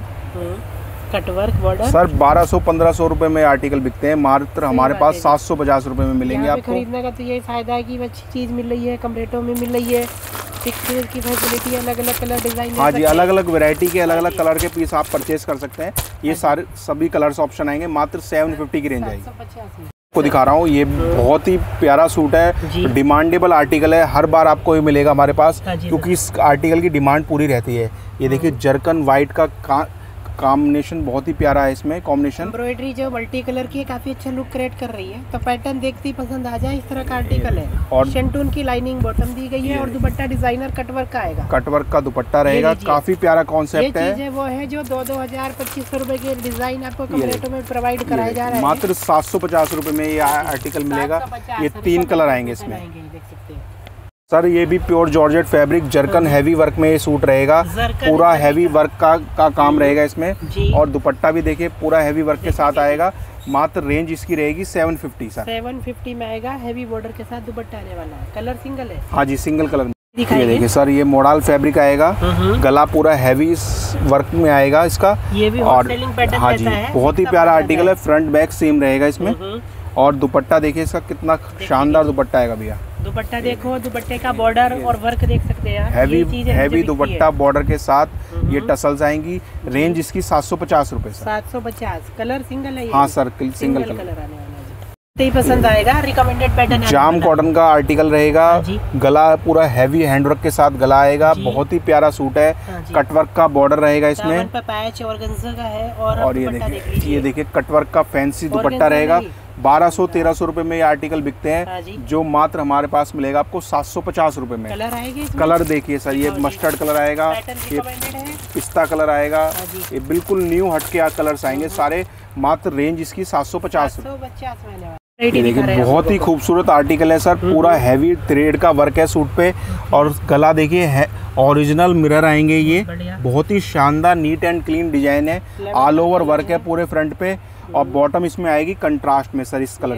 कट वर्क बॉर्डर। सर 1200-1500 रुपए में आर्टिकल बिकते हैं, मात्र हमारे पास 750 रुपए में मिलेंगे आपको। खरीदने का तो यही फायदा है कि अच्छी चीज मिल रही है, कम रेटों में मिल रही है। फिक्स की फैसिलिटी, अलग अलग कलर डिजाइन। हाँ जी, अलग अलग वैरायटी के अलग अलग कलर के पीस आप परचेज कर सकते हैं। ये सारे सभी कलर्स ऑप्शन आएंगे, मात्र 750 की रेंज आएगी। को दिखा रहा हूँ, ये बहुत ही प्यारा सूट है, डिमांडेबल आर्टिकल है, हर बार आपको ये मिलेगा हमारे पास, क्योंकि इस आर्टिकल की डिमांड पूरी रहती है। ये देखिए जरकन वाइट का कॉम्बिनेशन बहुत ही प्यारा है इसमें। कॉम्बिनेशन एम्ब्रॉयडरी जो मल्टी कलर की है, काफी अच्छा लुक क्रिएट कर रही है। तो पैटर्न देखते ही पसंद आ जाए, इस तरह का आर्टिकल है। और शेंटून की लाइनिंग बॉटम दी गई है, और दुपट्टा डिजाइनर कटवर्क का आएगा। कटवर्क का दुपट्टा रहेगा, काफी प्यारा कॉन्सेप्ट है। ये चीज है वो है जो 2-2 हज़ार 2500 रुपए के डिजाइन आपको कम रेटों में प्रोवाइड कराया जा रहा है। मात्र 750 रुपए में ये आर्टिकल मिलेगा। ये 3 कलर आएंगे इसमें, देख सकते हैं सर। ये भी pure georgette fabric, zircon heavy work में ये सूट रहेगा, पूरा हैवी वर्क का काम रहेगा इसमें। और दुपट्टा भी देखिए पूरा हैवी वर्क के साथ आएगा। मात्र रेंज इसकी रहेगी 750 सर। 750 में आएगा, हैवी बॉर्डर के साथ दुपट्टा आने वाला है। कलर सिंगल है। हाँ जी, सिंगल कलर। ये देखिए सर, ये मोडाल फैब्रिक आएगा, गला पूरा हैवी वर्क में आएगा इसका। ये भी और हाँ जी, बहुत ही प्यारा आर्टिकल है। फ्रंट बैक सेम रहेगा इसमें। और दुपट्टा देखिए इसका, कितना शानदार दुपट्टा आएगा भैया। दुपट्टा देखो, दुपट्टे का बॉर्डर और वर्क देख सकते हैं। हैवी दुपट्टा बॉर्डर के साथ ये टसल्स आएंगी। रेंज इसकी 750 रुपए। 750। कलर सिंगल है। हाँ सर, सिंगल कलर आने वाला है। पसंद आएगा, रिकमेंडेड पैटर्न। जाम कॉटन का आर्टिकल रहेगा, गला पूरा हैवी हैंडवर्क के साथ गला आएगा। बहुत ही प्यारा सूट है, कटवर्क का बॉर्डर रहेगा इसमें। पैच ऑर्गेन्जा का है। और ये देखिए कटवर्क का फैंसी दुपट्टा रहेगा। 1200-1300 रुपए में ये आर्टिकल बिकते हैं, जो मात्र हमारे पास मिलेगा आपको 750 रुपए में। कलर देखिए सर, ये मस्टर्ड कलर आएगा, ये पिस्ता कलर आएगा, ये बिल्कुल न्यू हटके कलर्स आएंगे सारे। मात्र रेंज इसकी 750 रुपए। ये देखिए बहुत ही खूबसूरत आर्टिकल है सर, पूरा हैवी थ्रेड का वर्क है सूट पे। और गला देखिए है, ओरिजिनल मिरर आएंगे। ये बहुत ही शानदार नीट एंड क्लीन डिजाइन है, ऑल ओवर वर्क है पूरे फ्रंट पे। और बॉटम इसमें आएगी कंट्रास्ट में सर, इस कलर की।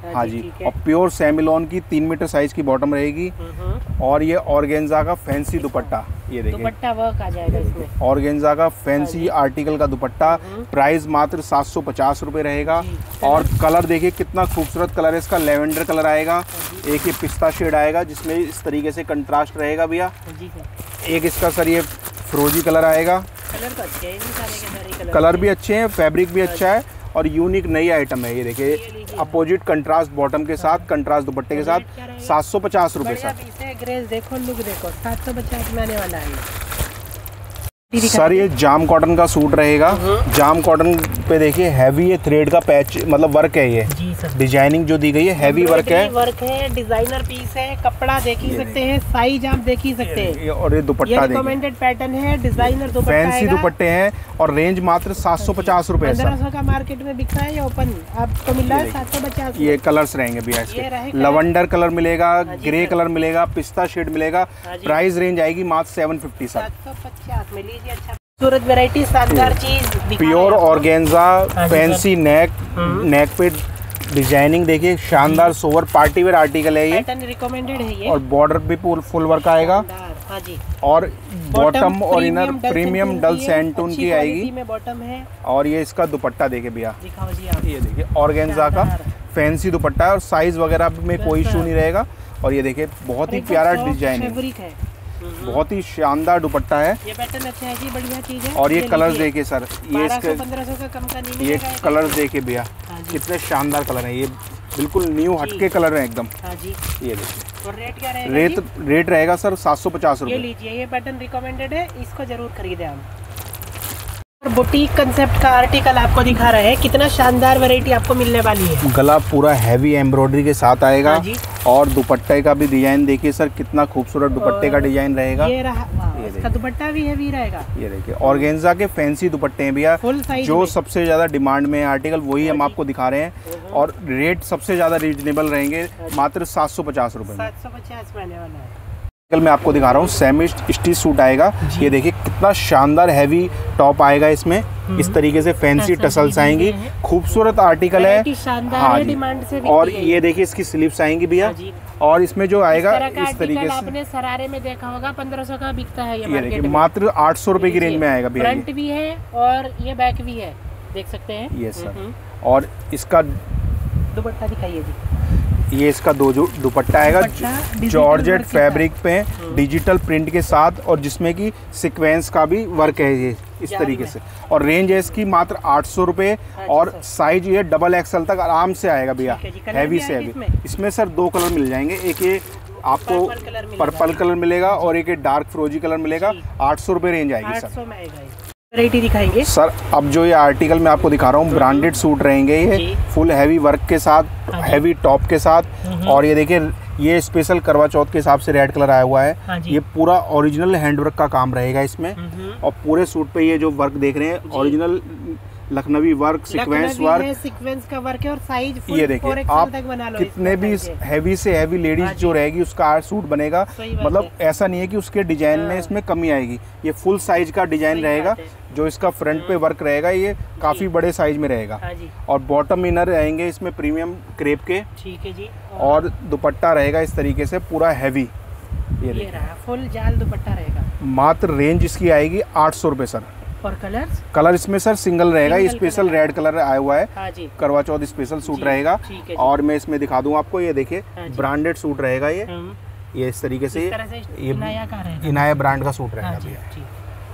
हाँ जी। और प्योर सेमिलॉन की 3 मीटर साइज की बॉटम रहेगी। और ये ऑर्गेन्जा का फैंसी दुपट्टा, ये देखिए दुपट्टा वर्क आ जाएगा इसमें। ऑर्गेन्जा का फैंसी आर्टिकल का दुपट्टा, प्राइस मात्र 750 रुपये रहेगा। और कलर देखिए कितना खूबसूरत कलर है इसका, लेवेंडर कलर आएगा, एक ये पिस्ता शेड आएगा जिसमें इस तरीके से कंट्रास्ट रहेगा भैया। एक इसका सर ये फ्रोजी कलर आएगा। कलर तो अच्छे हैं, कलर भी अच्छे हैं, फैब्रिक भी अच्छा है और यूनिक नई आइटम है। ये देखिए अपोजिट कंट्रास्ट बॉटम के साथ, कंट्रास्ट दुपट्टे के साथ 750 रुपये सर। ग्रेस देखो, लुक देखो, 750 में आने वाला है सर। ये जाम कॉटन का सूट रहेगा। जाम कॉटन पे देखिए हैवी ये थ्रेड का पैच मतलब वर्क है, ये डिजाइनिंग जो दी गई है हैवी वर्क है, डिजाइनर पीस है, कपड़ा देख ही सकते हैं, साइज आप देख ही सकते हैं। और ये दुपट्टा रिकमेंडेड पैटर्न है, डिजाइनर दुपट्टा फैंसी दुपट्टे हैं और रेंज मात्र 750 रुपए। 1500 का मार्केट में बिकता है, ओपन आपको मिल रहा है 750। ये कलर्स रहेंगे भैया इसके, लवेंडर कलर मिलेगा, ग्रे कलर मिलेगा, पिस्ता शेड मिलेगा। प्राइस रेंज आएगी मात्र 750 सर। 750 में लीजिए। अच्छा खूबसूरत वैरायटी, शानदार चीज, प्योर ऑर्गेन्जा फैंसी नेक पे डिजाइनिंग देखिए, शानदार सोवर पार्टी वेयर आर्टिकल है ये, रिकमेंडेड है ये। और बॉर्डर भी फुल वर्क आएगा। हाँ जी। और बॉटम और इनर प्रीमियम डल सैंडटोन की आएगी में बॉटम है। और ये इसका दुपट्टा देखिए भैया, दिखाओ जी आप। ये देखिए ऑर्गेन्जा का फैंसी दुपट्टा है और साइज वगैरह में कोई इशू नहीं रहेगा। और ये देखिए बहुत ही प्यारा डिजाइन है, बहुत ही शानदार दुपट्टा है। ये पैटर्न अच्छा है जी, बढ़िया चीज है। और ये कलर्स देखिए सर, ये इसके 1500 का कम का नहीं ये कलर्स देखिए भैया, कितने शानदार कलर है, ये बिल्कुल न्यू हटके कलर है एकदम। हाँ जी। ये देखिए। और रेट क्या रहेगा? रेट रहेगा सर 750 रुपये। ये लीजिए, ये पैटर्न रिकमेंडेड है, इसको जरूर खरीदें आप। बुटीक कंसेप्ट का आर्टिकल आपको दिखा रहे हैं, कितना शानदार वैरायटी आपको मिलने वाली है। गला पूरा हैवी एम्ब्रॉयडरी के साथ आएगा। हाँ जी। और दुपट्टे का भी डिजाइन देखिए सर, कितना खूबसूरत दुपट्टे का डिजाइन रहेगा। ये रहा, इसका दुपट्टा भी हैवी रहेगा। ये देखिए ऑर्गेन्जा के फैंसी दुपट्टे हैं भैया, जो सबसे ज्यादा डिमांड में है आर्टिकल, वही हम आपको दिखा रहे हैं। और रेट सबसे ज्यादा रीजनेबल रहेंगे, मात्र 750 रुपये में। 750 में आने वाला है। मैं आपको दिखा रहा हूँ सेमी स्टिच सूट आएगा। ये देखिए कितना शानदार हैवी टॉप आएगा इसमें, इस तरीके से फैंसी टसल्स आएंगी, खूबसूरत आर्टिकल है। हाँ जी। और ये देखिए इसकी स्लीव्स आएंगी भैया। और इसमें जो आएगा इस तरीके से, आपने सरारे में देखा होगा 1500 का बिकता है ये देखिए मात्र 800 रुपए की रेंज में आएगा भैया। फ्रंट भी है और ये बैक भी है, देख सकते हैं। ये सर। और इसका दुपट्टा दिखाइए जी। ये इसका दुपट्टा आएगा जॉर्जेट फैब्रिक पे डिजिटल प्रिंट के साथ, और जिसमें कि सीक्वेंस का भी वर्क है ये इस तरीके से। और रेंज है इसकी मात्र 800 रुपये। और साइज ये डबल एक्सएल तक आराम से आएगा भैया, हैवी से हैवी। इसमें सर 2 कलर मिल जाएंगे, एक ये आपको पर्पल कलर मिलेगा और एक ये डार्क फ्रोजी कलर मिलेगा। 800 रुपये रेंज आएगी सर। वैरायटी दिखाएंगे सर। अब जो ये आर्टिकल मैं आपको दिखा रहा हूँ ब्रांडेड सूट रहेंगे, ये फुल हैवी वर्क के साथ, हैवी टॉप के साथ। और ये देखिए ये स्पेशल करवा चौथ के हिसाब से रेड कलर आया हुआ है। ये पूरा ओरिजिनल हैंडवर्क का काम रहेगा इसमें। और पूरे सूट पे ये जो वर्क देख रहे हैं ओरिजिनल लखनवी वर्क, सीक्वेंस का वर्क है। और साइज ये देखिए आप कितने भी हैवी से हैवी लेडीज जो रहेगी उसका सूट बनेगा। मतलब ऐसा नहीं है कि उसके डिजाइन में इसमें कमी आएगी, ये फुल साइज का डिजाइन रहेगा। जो इसका फ्रंट पे वर्क रहेगा ये काफी बड़े साइज में रहेगा। और बॉटम इनर रहेंगे इसमें प्रीमियम क्रेप के। ठीक है जी। और दुपट्टा रहेगा इस तरीके से पूरा हैवी, ये रहा फुल जाल दुपट्टा रहेगा। मात्र रेंज इसकी आएगी 800 रुपये सर। और कलर इसमें सर सिंगल रहेगा, ये स्पेशल रेड कलर आया हुआ है। हाँ जी। करवा चौथ स्पेशल सूट रहेगा। और मैं इसमें दिखा दूं आपको, ये देखिए ब्रांडेड सूट रहेगा ये इस तरीके से ये इनाया ब्रांड का सूट रहेगा भैया।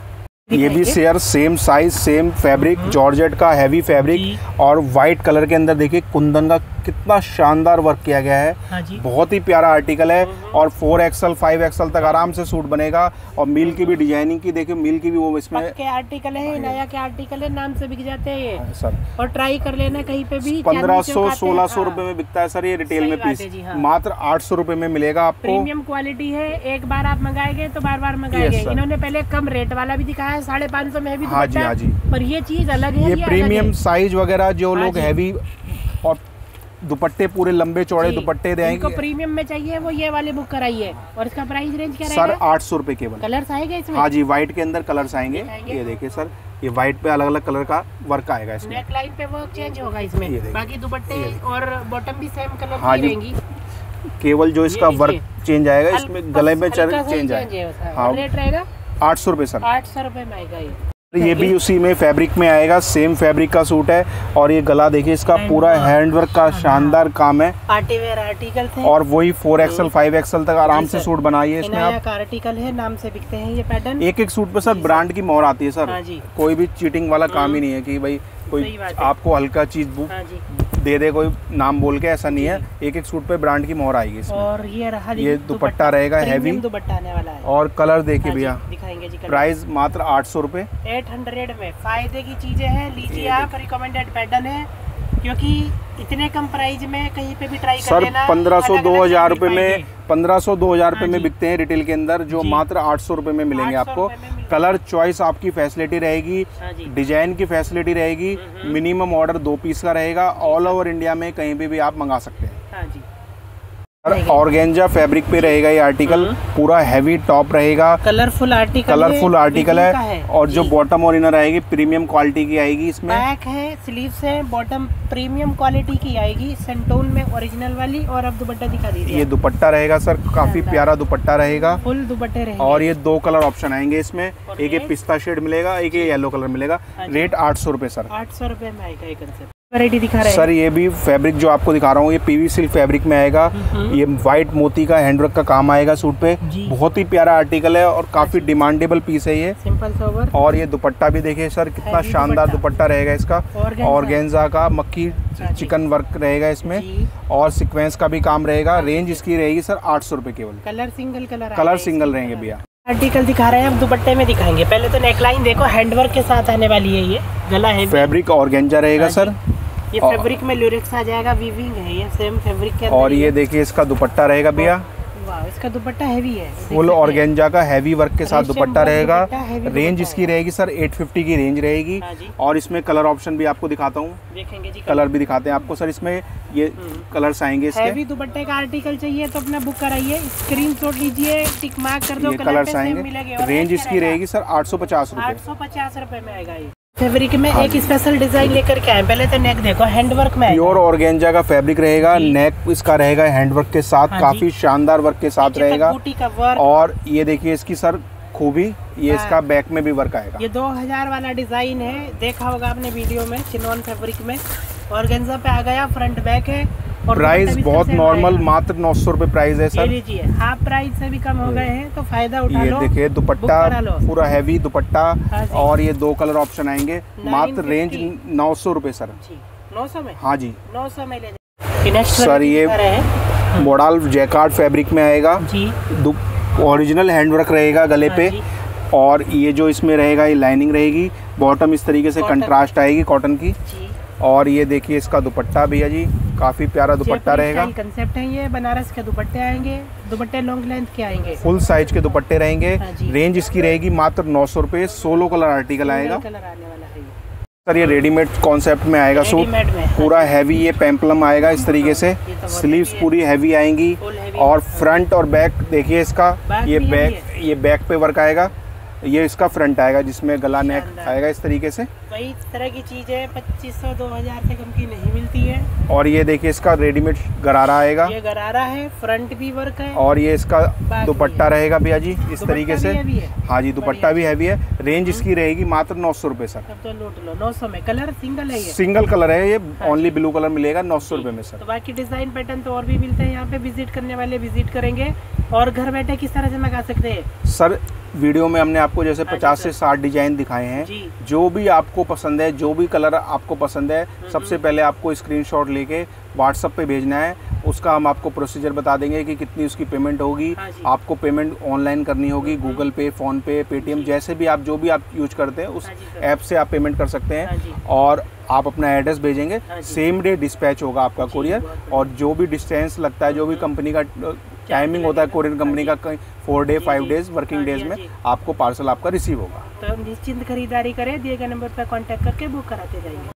ये भी share same size same fabric, georgette का हैवी फैब्रिक और वाइट कलर के अंदर देखिए कुंदन का कितना शानदार वर्क किया गया है। बहुत ही प्यारा आर्टिकल है। और 4XL 5XL तक आराम से सूट बनेगा। और मिल की भी डिजाइनिंग की देखिए, मिल की भी वो इसमें के आर्टिकल है, नया के आर्टिकल है, नाम से बिक जाते हैं ये सर। और ट्राई कर लेना कहीं पे भी। 1500-1600 रुपए में बिकता है सर ये रिटेल में पीस। मात्र 800 रुपए में मिलेगा आपको। प्रीमियम क्वालिटी है, एक बार आप मंगाएंगे तो बार बार मंगाएंगे। इन्होंने पहले कम रेट वाला भी दिखाया है 550 में भी। हाँ जी, हाँ जी। पर ये चीज अलग है, ये प्रीमियम साइज वगैरह जो लोग हैवी और दुपट्टे पूरे लंबे चौड़े दुपट्टे देंगे, इनको प्रीमियम में चाहिए वो ये वाले बुक कराइए। और इसका प्राइस रेंज क्या रहेगा सर? 800 रुपए केवल। कलर्स आएंगे इसमें? हाँ जी, व्हाइट के अंदर कलर्स आएंगे। ये देखिए सर ये व्हाइट पे अलग अलग कलर का वर्क आएगा इसमें। नेक लाइन पे वर्क चेंज होगा इसमें, बाकी दुपट्टे और बॉटम भी सेम कलर की रहेंगी। केवल जो इसका वर्क चेंज आएगा, इसमें गले में चेंज आएगा। हाँ, रेट रहेगा 800 रुपये सर। 800 रुपये में आएगा ये भी उसी में फैब्रिक में आएगा, सेम फैब्रिक का सूट है। और ये गला देखिए, इसका पूरा हैंडवर्क का शानदार काम है। पार्टी वेयर आर्टिकल थे और वही 4XL 5XL तक आराम से सूट बनाइए इसमें आप। आर्टिकल है, नाम से बिकते हैं ये पैटर्न। एक एक सूट पे सर ब्रांड की मोहर आती है सर। कोई भी चीटिंग वाला काम ही नहीं है कि भाई कोई आपको हल्का चीज दे दे कोई नाम बोल के, ऐसा नहीं है। एक एक सूट पे ब्रांड की मोहर आएगी इसमें। और ये रहा, ये दुपट्टा रहेगा हैवी दुपट्टा आने वाला है। और कलर देखिए भैया, दिखाएंगे जी। प्राइस मात्र 800 रुपये। 800 में फायदे की चीजें हैं, लीजिए आप। रिकमेंडेड पैटर्न है, क्योंकि इतने कम प्राइस में कहीं पे भी ट्राई कर लेना। 1500-2000 रुपए में 1500-2000 रुपए में बिकते हैं रिटेल के अंदर, जो मात्र 800 रुपए में मिलेंगे आपको। कलर चॉइस आपकी फैसिलिटी रहेगी, डिजाइन की फैसिलिटी रहेगी। मिनिमम ऑर्डर 2 पीस का रहेगा। ऑल ओवर इंडिया में कहीं भी आप मंगा सकते हैं। ऑर्गेंजा फैब्रिक पे रहेगा ये आर्टिकल, पूरा हैवी टॉप रहेगा। कलरफुल आर्टिकल है। और जो बॉटम और इनर आएगी प्रीमियम क्वालिटी की आएगी। इसमें बैक है, स्लीव्स है, बॉटम प्रीमियम क्वालिटी की आएगी, सेंटोन में ओरिजिनल वाली। और अब दुपट्टा दिखा दीजिए। ये दुपट्टा रहेगा सर, काफी प्यारा दुपट्टा रहेगा, फुल दुपट्टे रहेंगे। और ये 2 कलर ऑप्शन आएंगे इसमें, एक ये पिस्ता शेड मिलेगा, एक ये येलो कलर मिलेगा। रेट 800 रुपए सर। 800 रुपए में आएगा ये कंसेप्ट। वैरायटी दिखा रहे हैं सर। ये भी फैब्रिक जो आपको दिखा रहा हूँ, ये पीवी सिल्क फैब्रिक में आएगा। ये व्हाइट मोती का हैंडवर्क का काम आएगा सूट पे। बहुत ही प्यारा आर्टिकल है और काफी डिमांडेबल पीस है ये, सिंपल सोबर। और ये दुपट्टा भी देखिए सर, कितना शानदार दुपट्टा रहेगा इसका। ऑर्गेन्जा का मक्खी चिकन वर्क रहेगा इसमें, और सीक्वेंस का भी काम रहेगा। रेंज इसकी रहेगी सर 800 रुपए केवल। कलर सिंगल रहेंगे भैया। आर्टिकल दिखा रहे हैं, अब दुपट्टे में दिखाएंगे। पहले तो नेकलाइन देखो, हैंडवर्क के साथ आने वाली है। ये गला है, फैब्रिक ऑर्गेन्जा रहेगा सर। ये फैब्रिक में ल्यूरेक्स आ जाएगा, वीविंग है ये सेम फैब्रिक के अंदर। और ये देखिए इसका दुपट्टा रहेगा भैया। वाह, इसका दुपट्टा हैवी है, फुल ऑर्गेन्जा का हैवी वर्क के साथ दुपट्टा रहेगा। रेंज इसकी रहेगी सर 850 की रेंज रहेगी। और इसमें कलर ऑप्शन भी आपको दिखाता हूँ, देखेंगे जी। कलर भी दिखाते हैं आपको सर। इसमें ये कलर्स आएंगे इसके। हैवी दुपट्टे का आर्टिकल चाहिए तो अपना बुक कराइए, स्क्रीनशॉट लीजिए, टिक मार्क कर दो। कलर्स आएंगे। रेंज इसकी रहेगी सर 850 रुपए। 850 रुपए में आएगा ये। फैब्रिक में एक स्पेशल डिजाइन लेकर के आए। पहले तो नेक देखो, हैंडवर्क में प्योर ऑर्गेन्जा का फैब्रिक रहेगा। नेक इसका रहेगा हैंडवर्क के साथ, काफी शानदार वर्क के साथ रहेगा। और ये देखिए इसकी सर खूबी, ये इसका बैक में भी वर्क आएगा। ये 2000 वाला डिजाइन है, देखा होगा आपने वीडियो में। चिनॉन फैब्रिक में ऑर्गेन्जा पे आ गया, फ्रंट बैक है। और प्राइस बहुत नॉर्मल, मात्र 900 रुपए प्राइस है सर। लीजिए, हाफ प्राइस से भी कम हो गए हैं, तो फायदा उठा लो। ये देखिए दुपट्टा पूरा हैवी दुपट्टा, और ये 2 कलर ऑप्शन आएंगे। मात्र रेंज 900 रुपए सर। 900 में? हाँ जी, 900 में ले सर। ये मॉडल जैकार्ड फैब्रिक में आएगा जी। ओरिजिनल हैंडवर्क रहेगा गले पे। और ये जो इसमें रहेगा, ये लाइनिंग रहेगी। बॉटम इस तरीके से कंट्रास्ट आएगी कॉटन की। और ये देखिए इसका दुपट्टा भैया जी, काफी प्यारा दुपट्टा रहेगा। कंसेप्ट है ये, बनारस के दुपट्टे आएंगे। दुपट्टे लॉन्ग लेंथ के आएंगे, फुल साइज के दुपट्टे रहेंगे। रेंज इसकी रहेगी मात्र 900 रुपए। 16 कलर आर्टिकल आएगा सर। ये रेडीमेड कॉन्सेप्ट में आएगा सूट, पूरा हैवी। ये पेम्पलम आएगा इस तरीके से, स्लीव्स पूरी हैवी आएंगी। और फ्रंट और बैक देखिए इसका, ये बैक पे वर्क आएगा। ये इसका फ्रंट आएगा, जिसमें गला नेक आएगा इस तरीके से। वही तरह की चीज है, 2500-2000 से कम की नहीं मिलती है। और ये देखिए इसका रेडीमेड गरारा आएगा। ये गरारा है, फ्रंट भी वर्क है। और ये इसका दुपट्टा रहेगा भैया जी इस तरीके से। हाँ जी, दुपट्टा भी हैवी है। रेंज इसकी रहेगी मात्र 900 रुपए सर। तो लूट लो 900 में। कलर सिंगल है, ये सिंगल कलर है। ये ओनली ब्लू कलर मिलेगा 900 रुपए में सर। तो बाकी डिजाइन पैटर्न तो और भी मिलते हैं यहाँ पे, विजिट करने वाले विजिट करेंगे। और घर बैठे किस तरह से मंगा सकते हैं सर? वीडियो में हमने आपको जैसे 50 से 60 डिजाइन दिखाए हैं। जो भी आपको पसंद है, जो भी कलर आपको पसंद है, सबसे पहले आपको स्क्रीनशॉट लेके व्हाट्सएप पे भेजना है। उसका हम आपको प्रोसीजर बता देंगे कि कितनी उसकी पेमेंट होगी। आपको पेमेंट ऑनलाइन करनी होगी, Google Pay, PhonePe, Paytm, जैसे भी आप जो भी आप यूज करते हैं उस ऐप से आप पेमेंट कर सकते हैं। और आप अपना एड्रेस भेजेंगे, सेम डे डिस्पैच होगा आपका कोरियर। और जो भी डिस्टेंस लगता है, जो भी कंपनी का टाइमिंग होता है कोरियर कंपनी का, 4 डे 5 डेज वर्किंग डेज में आपको पार्सल आपका रिसीव होगा। तो निश्चिंत खरीदारी करें, दिए गए नंबर पर कांटेक्ट करके बुक कराते जाएंगे।